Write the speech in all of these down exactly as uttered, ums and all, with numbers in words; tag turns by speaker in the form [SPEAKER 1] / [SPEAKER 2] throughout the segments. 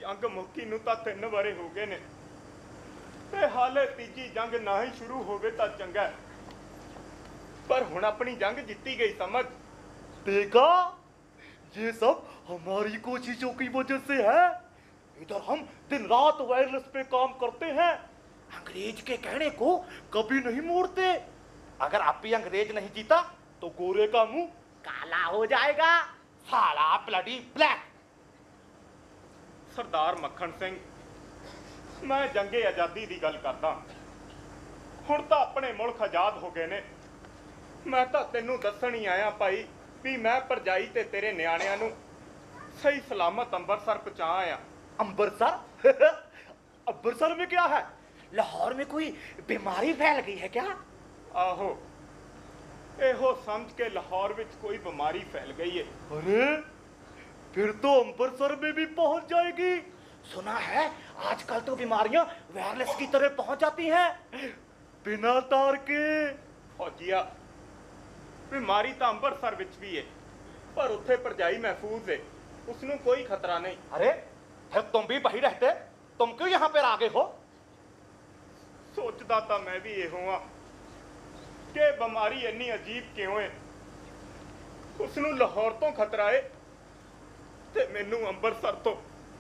[SPEAKER 1] जंग मुक्की नूं तां तीन बारे हो गए ने ते हाले तीजी जंग ना ही शुरू होवे तां चंगा, पर हुण अपनी जंग जीती गई समझ।
[SPEAKER 2] देखा, ये सब हमारी कोशिशों की वजह से है। इधर हम दिन रात वायरलेस पे काम करते हैं, अंग्रेज के कहने को कभी नहीं मोड़ते। अगर अब भी अंग्रेज नहीं जीता तो गोरे का मुंह काला हो जाएगा, साला ब्लडी ब्लैक।
[SPEAKER 1] सरदार मक्खन सिंह, मैं जंगे आज़ादी की गल करदा। हुण तां अपने मुल्क आज़ाद हो गए ने। मैं तां तैनूं दस्सण ही आया भाई भी मैं भरजाई ते तेरे न्याणिਆਂ ਨੂੰ सही सलामत अंबरसर पहुंचा आया।
[SPEAKER 2] अंबरसर? अंबरसर में क्या है? लाहौर में कोई बीमारी फैल गई है क्या?
[SPEAKER 1] आहो, एहो समझ के लाहौर विच कोई बीमारी फैल गई है।
[SPEAKER 2] अरे फिर तो अंबरसर में भी पहुंच जाएगी। सुना है आजकल तो बीमारियां वायरलेस की तरह पहुंच जाती हैं, बिना तार के।
[SPEAKER 1] फौजिया, बीमारी तो अंबरसर विच भी है, पर उत्थे भरजाई महफूज है, उसनों कोई खतरा नहीं।
[SPEAKER 2] अरे फिर तुम भी वही रहते, तुम क्यों यहाँ पर आ गए हो?
[SPEAKER 1] सोचता तो मैं भी ये हुआ कि बीमारी इन्नी अजीब क्यों है। उसनों लाहौर तो खतरा है ते मैनू अंबरसर तो।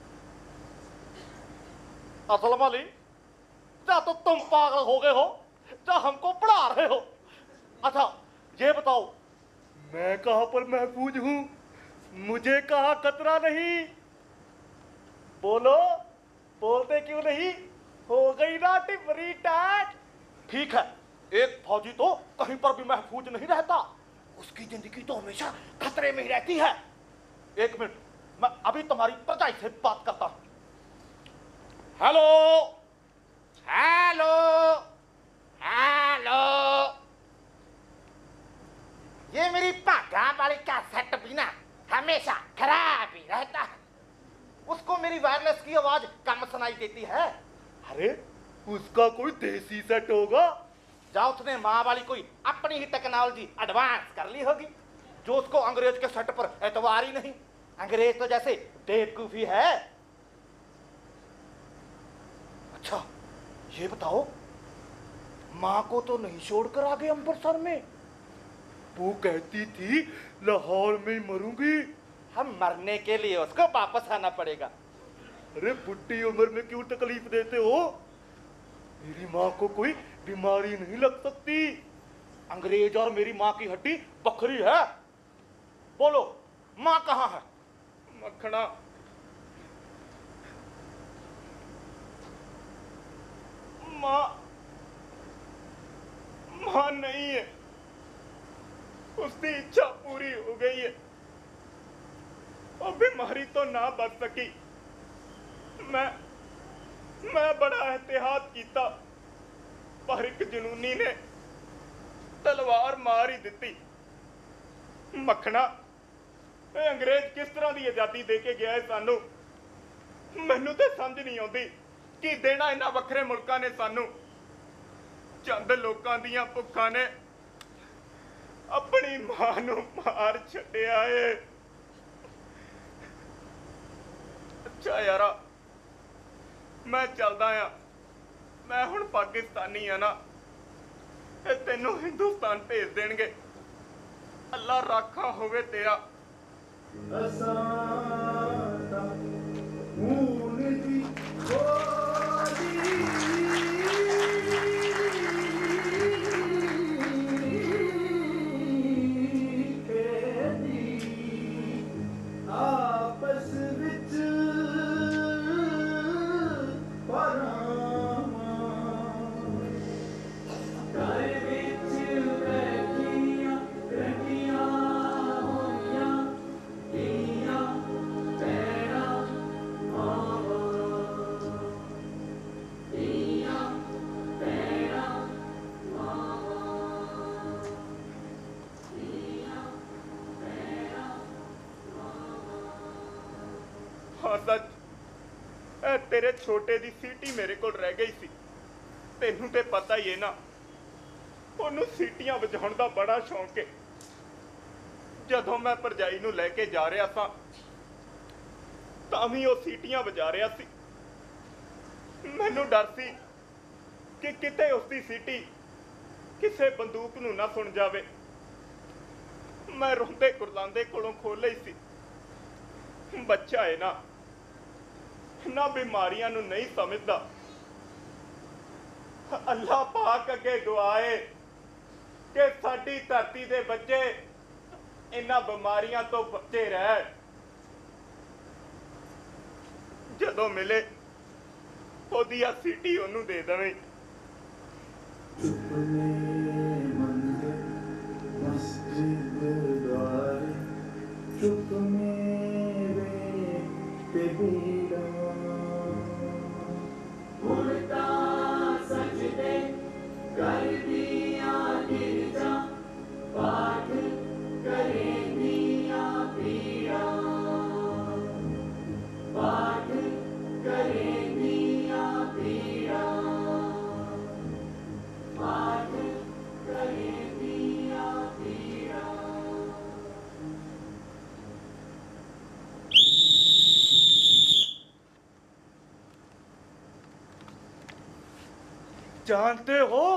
[SPEAKER 2] असलम अली, क्या तो तुम पागल हो गए हो या हमको पढ़ा रहे हो? अच्छा ये बताओ, मैं कहाँ पर महफूज हूँ? मुझे कहाँ खतरा नहीं? बोलो, बोलते क्यों नहीं? हो गई ना टिप्पणी टैट। ठीक है, एक फौजी तो कहीं पर भी महफूज नहीं रहता, उसकी जिंदगी तो हमेशा खतरे में ही रहती है। एक मिनट, मैं अभी तुम्हारी भरजाई से बात करता हूं। हेलो हेलो हेलो, ये मेरी भागा वाली का सेट भी ना हमेशा खराब ही रहता है, उसको मेरी वायरलेस की आवाज कम सुनाई देती है। अरे उसका कोई देसी सेट होगा, या उसने माँ वाली कोई अपनी ही टेक्नोलॉजी एडवांस कर ली होगी, जो उसको अंग्रेज के सेट पर एतवार ही नहीं। अंग्रेज तो जैसे बेवकूफी है। अच्छा ये बताओ, माँ को तो नहीं छोड़कर आ गए अंबरसर में? वो कहती थी लाहौर में मरूंगी। हम मरने के लिए उसको वापस आना पड़ेगा। अरे बुढ़ी उम्र में क्यों तकलीफ देते हो? मेरी माँ को कोई बीमारी नहीं लग सकती। अंग्रेज और मेरी माँ की हड्डी बखरी है। बोलो, माँ कहाँ है?
[SPEAKER 1] मखना, माँ माँ नहीं है, उसकी इच्छा पूरी हो गई है, और बीमारी तो ना बच सकी। मैं मैं बड़ा एहतियात किया, पर एक जुनूनी ने तलवार मार ही दी। मखना, अंग्रेज किस तरह की आजादी दे के गया है सानू? मैनू तो समझ नहीं आती कि देना इन्हां वखरे मुल्कां ने सानू। चंद लोकां दियां भुक्खां ने अपनी मां नू मार छड्डिया है। अच्छा यारा, मैं चलदा आ, मैं हुण पाकिस्तानी आ ना, तेनू हिंदुस्तान भेज देणगे। अल्लाह राखा होवे तेरा। हाँ सच, तेरे छोटे दी सीटी मेरे को रह गई सी। तेनू ते पता ही है ना, ओनू सीटियां वजाउण दा बड़ा शौक है। जदों मैं भरजाई नू लैके जा रहा था, ਤਾਂ ਵੀ ਉਹ ਸੀਟੀਆਂ ਵਜਾ ਰਿਹਾ ਸੀ। ਮੈਨੂੰ ਡਰ ਸੀ ਕਿ ਕਿਤੇ ਉਸਦੀ ਸੀਟੀ ਕਿਸੇ ਬੰਦੂਕ ਨੂੰ ਨਾ ਸੁਣ ਜਾਵੇ। ਮੈਂ ਰੋਂਦੇ ਕੁਰਲਾਉਂਦੇ ਕੋਲੋਂ ਖੋਲ ਲਈ ਸੀ। ਬੱਚਾ ਹੈ ਨਾ, ਨਾ ਬਿਮਾਰੀਆਂ ਨੂੰ ਨਹੀਂ ਸਮਝਦਾ। ਅੱਲਾਹ ਪਾਕ ਅੱਗੇ ਦੁਆ ਹੈ ਕਿ ਸਾਡੀ ਧਰਤੀ ਦੇ ਬੱਚੇ ਇਹਨਾਂ ਬਿਮਾਰੀਆਂ ਤੋਂ ਬਚੇ ਰਹਿਣ। ਜਦੋਂ ਮਿਲੇ ਉਹਦੀ ਆ ਸੀਟੀ ਉਹਨੂੰ ਦੇ ਦੇਵੇਂ।
[SPEAKER 2] जानते हो,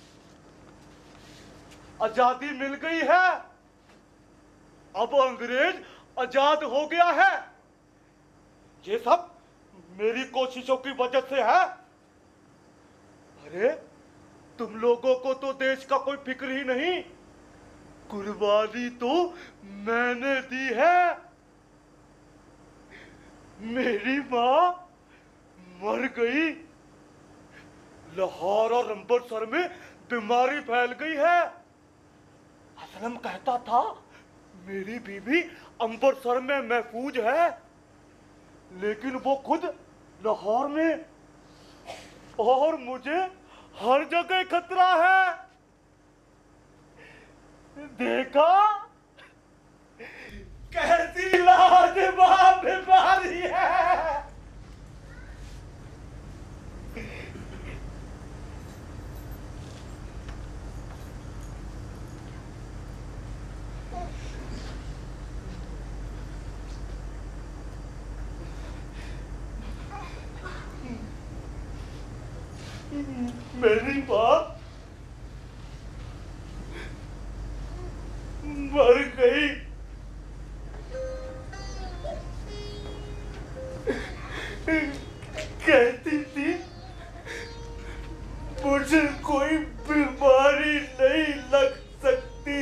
[SPEAKER 2] आजादी मिल गई है, अब अंग्रेज आजाद हो गया है। ये सब मेरी कोशिशों की वजह से है। अरे तुम लोगों को तो देश का कोई फिक्र ही नहीं। कुर्बानी तो मैंने दी है। मेरी माँ मर गई, लाहौर और अमृतसर में बीमारी फैल गई है। असलम कहता था मेरी बीवी अमृतसर में महफूज है, लेकिन वो खुद लाहौर में, और मुझे हर जगह खतरा है। देखा कैसी लाजवाब बीमारी है। मेरी माँ मर गई। कहती थी मुझे कोई बीमारी नहीं लग सकती,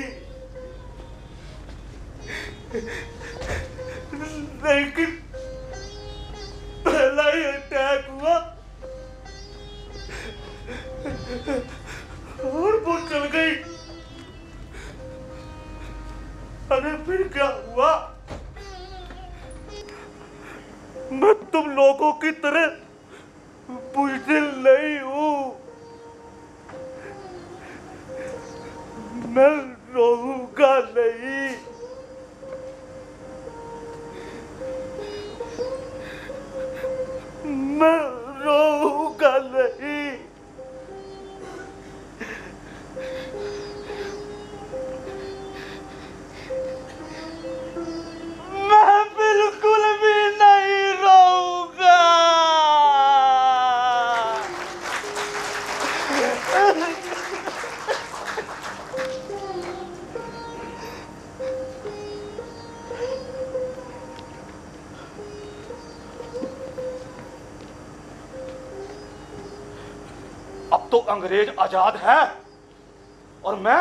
[SPEAKER 2] लेकिन पहला ही अटैक हुआ और वो चल गई। अरे फिर क्या हुआ? मैं तुम लोगों की तरह बुज़दिल नहीं हूं। मैं रोऊंगा नहीं। मैं रोऊंगा नहीं। मैं बिल्कुल भी नहीं रोऊंगा। अब तो अंग्रेज आजाद है और मैं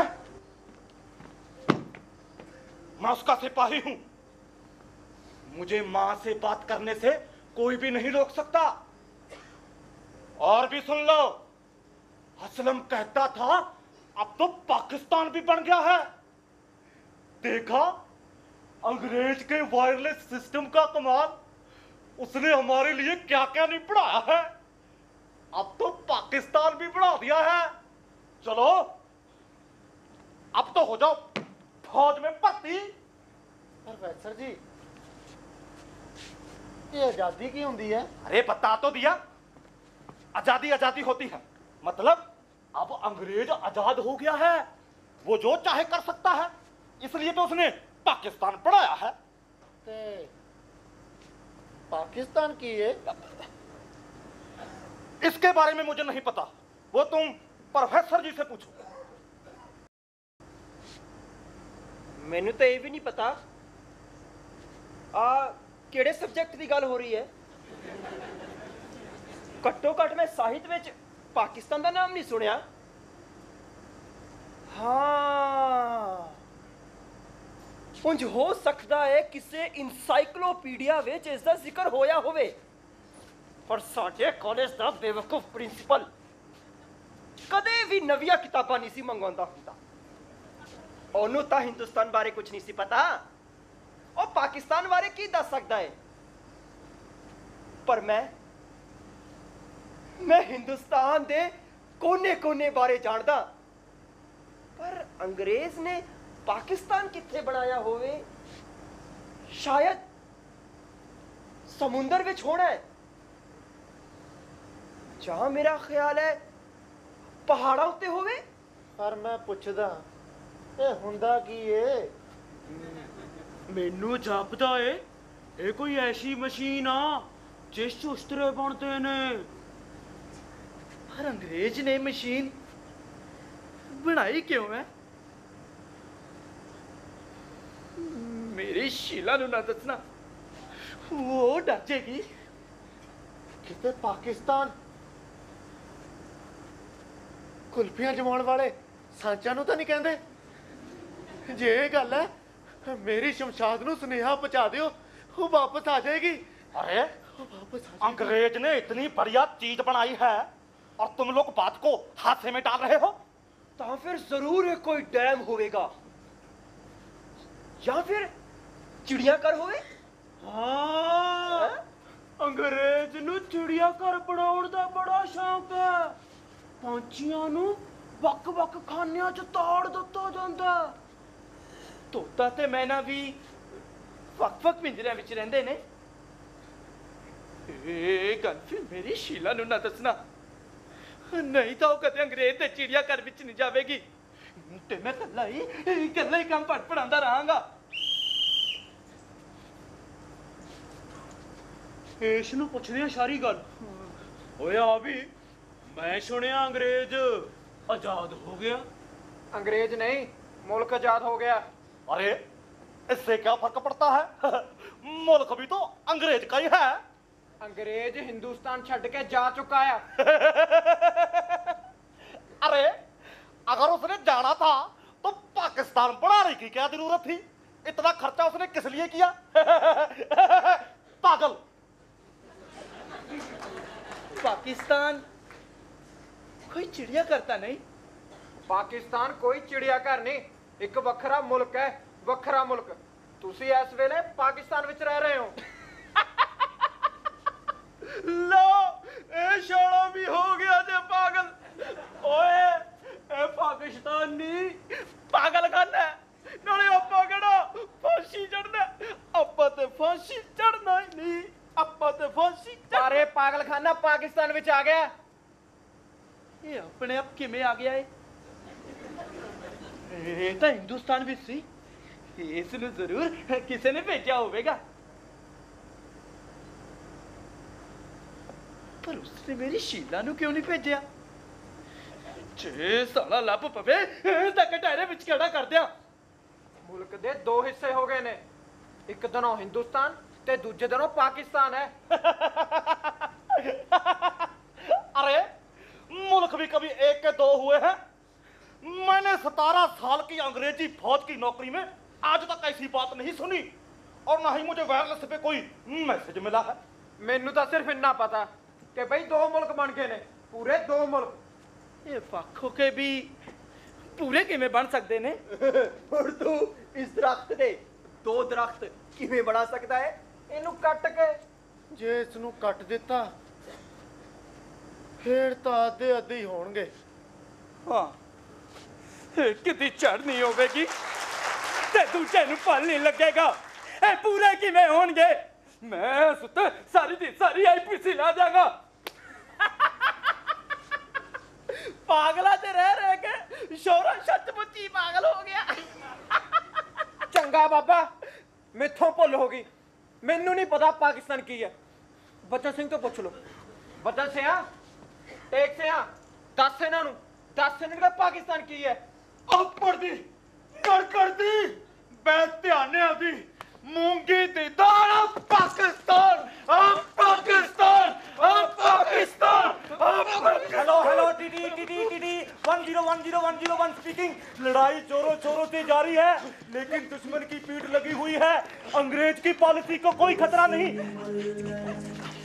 [SPEAKER 2] मैं उसका सिपाही हूं। मुझे मां से बात करने से कोई भी नहीं रोक सकता। और भी सुन लो, असलम कहता था अब तो पाकिस्तान भी बन गया है। देखा अंग्रेज के वायरलेस सिस्टम का कमाल, उसने हमारे लिए क्या क्या नहीं पढ़ाया है। अब तो पाकिस्तान भी बढ़ा दिया है। चलो अब तो हो जाओ फौज में भर्ती।
[SPEAKER 3] प्रोफेसर जी, ये आजादी की होती है?
[SPEAKER 2] अरे बता तो दिया, आजादी आजादी होती है। मतलब अब अंग्रेज आजाद हो गया है, वो जो चाहे कर सकता है, इसलिए तो उसने पाकिस्तान पढ़ाया है।
[SPEAKER 3] ते पाकिस्तान की है?
[SPEAKER 2] इसके बारे में मुझे नहीं पता, वो तुम प्रोफेसर जी से पूछो।
[SPEAKER 4] मैनू तो ये भी नहीं पता आ किहड़े सब्जेक्ट की गल हो रही है। घट्टो घट मैं साहित्य में पाकिस्तान का नाम नहीं सुनिया। हाँ उंज हो सकता है किसी इनसाइक्लोपीडिया विच इसका जिक्र होया होवे, पर साडे कॉलेज का बेवकूफ प्रिंसीपल कदे भी नविया किताबां नहीं सी मंगवांदा हुंदा। ओनू तां हिंदुस्तान बारे कुछ नहीं सी पता, और पाकिस्तान बारे की दस सकता है। पर मैं मैं हिंदुस्तान दे कोने कोने बारे जानदा, पर अंग्रेज ने पाकिस्तान कित्थे बनाया होवे? शायद समुंदर विच होना है, जहां मेरा ख्याल है पहाड़ा उत्ते होवे।
[SPEAKER 3] पर मैं पुछदा ए हुंदा की है?
[SPEAKER 5] मैनू जापदा है ये कोई ऐसी मशीन आ जिस च उस्तरे बनते ने।
[SPEAKER 1] पर अंग्रेज ने मशीन बनाई क्यों है? मेरी शीला नू ना दसना, वो डर जाएगी।
[SPEAKER 3] किते पाकिस्तान कुल्फियां जमाउण वाले सांचा नू तां नहीं कहंदे? जे ये गल है मेरी शमशाद नू सुनेहा पहुंचा दियो, वो वापस आ जाएगी।
[SPEAKER 2] अरे
[SPEAKER 3] वो वापस आ जाएगी।
[SPEAKER 2] अंग्रेज ने इतनी बढ़िया चीज बनाई है और तुम लोग बात को हाथे में डाल रहे हो।
[SPEAKER 4] तो फिर जरूर एक कोई डैम होवेगा, या फिर चिड़ियाघर होवे।
[SPEAKER 5] हाँ अंग्रेज नू चिड़िया घर बनाउण दा बड़ा शौक है। पंछियां नू वक वक खानियां च ताड़ दित्ता जांदा।
[SPEAKER 1] तोता ते मैना भी वक वक पिंजरियां विच रहिंदे ने। ए गल फिर मेरी शीला नू ना दसना, नहीं तो कदे अंग्रेज दे चिड़ियाघर विच नहीं जावेगी ते मैं कल्ला ही कल्ला ही काम पढ़ पढ़ांदा रहांगा।
[SPEAKER 5] इस नू पुछदे आ सारी गल। ओए आ भी मैं सुनिया अंग्रेज आजाद हो गया।
[SPEAKER 6] अंग्रेज नहीं, मुल्क आजाद हो गया।
[SPEAKER 2] अरे इससे क्या फर्क पड़ता है? मुल्क भी तो अंग्रेज का ही है।
[SPEAKER 6] अंग्रेज हिंदुस्तान छड़ के जा चुका है।
[SPEAKER 2] अरे अगर उसने जाना था तो पाकिस्तान बनाने की क्या जरूरत थी? इतना खर्चा उसने किस लिए किया? पागल।
[SPEAKER 1] पाकिस्तान कोई चिड़िया करता नहीं।
[SPEAKER 6] पाकिस्तान कोई चिड़ियाघर नहीं, एक वखरा मुल्क है, वखरा मुल्क। तुसी इस वेले पाकिस्तान विच रह रहे हो।
[SPEAKER 1] लो ए शाला भी हो गया जे पागल। ओए ए पाकिस्तान नहीं पागल खाना है। नाले आपा केड़ा फांसी चढ़ना, आपा ते फांसी चढ़ना ही नहीं, आपा ते फांसी चढ़।
[SPEAKER 6] अरे पागल खाना पाकिस्तान विच आ गया।
[SPEAKER 1] ये अपने आप किमें आ गया है? ये तो हिंदुस्तान भी सी, इसनु जरूर किसी ने भेजा होगा। पर उसने मेरी शीला नू क्यों नहीं भेजा? जे साला लप पवे तां कटारे विच खड़ा कर दिया।
[SPEAKER 6] मुल्क दे दो हिस्से हो गए ने, एक दिनों हिंदुस्तान ते दूजे दिनों पाकिस्तान है।
[SPEAKER 2] अरे मुल्क भी कभी एक के दो हुए हैं? मैंने सतारह साल की अंग्रेजी फौज की नौकरी में आज तक ऐसी बात नहीं सुनी, और ना ही मुझे वायरलेस पे कोई मैसेज मिला है।
[SPEAKER 6] मैनू तो सिर्फ इन्ना पता कि भाई दो मुल्क बन गए ने, पूरे दो मुल्क।
[SPEAKER 1] ये वक्ख के भी पूरे किमें बन सकते ने?
[SPEAKER 4] और तू इस दरख्त दे दो दरख्त किवें बना सकता है?
[SPEAKER 6] इनू कट के
[SPEAKER 3] जे इसनू कट दिता फिर तो आधे आधे ही होणगे।
[SPEAKER 1] हाँ कितनी चढ़ नहीं होगी ते दूजे नू फल नहीं लगेगा। ए पूरे किवें होणगे? मैं सुत सारी दी सारी आईपीसी ला जाऊंगा। पागला ते रह रह के शोरा सचमुच ही पागल हो गया।
[SPEAKER 6] चंगा बाबा, मैथों भुल हो गई। मैनू नहीं पता पाकिस्तान की है?
[SPEAKER 4] बच्चन सिंह तो पूछ लो।
[SPEAKER 6] बदल सिया टेक सिया दस इन्हां नूं दस इन्हां दा पाकिस्तान की है?
[SPEAKER 1] ਉੱਪਰ ਦੀ ਕਰ ਕਰਦੀ ਮੈਂ ਧਿਆਨੇ ਆਦੀ ਮੂੰਗੀ ਦੀ ਦਾਲ ਆ ਪਾਕਿਸਤਾਨ ਆ ਪਾਕਿਸਤਾਨ ਆ Pakistan
[SPEAKER 2] hello hello TT TT TT one zero one zero one zero one speaking. लड़ाई जोरों शोरों से जारी है, लेकिन दुश्मन की पीठ लगी हुई है। अंग्रेज की पॉलिसी को कोई खतरा नहीं।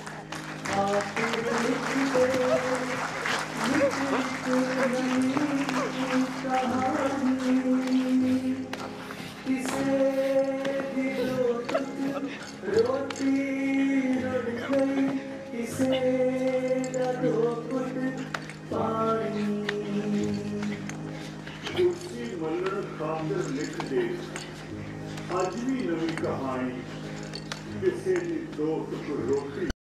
[SPEAKER 7] कुर्सी मल्लण खातर लिख दे अज भी नवी कहानी किसी दी दो टुक रोटी